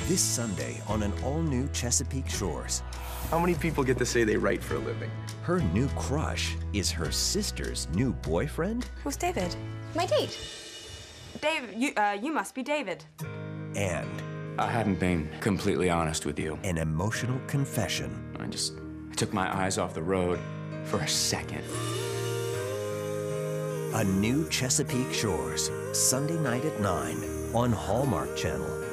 This Sunday on an all-new Chesapeake Shores. How many people get to say they write for a living? Her new crush is her sister's new boyfriend? Who's David? My date. David, you must be David. And I hadn't been completely honest with you. an emotional confession. I took my eyes off the road for a second. A new Chesapeake Shores, Sunday night at 9 on Hallmark Channel.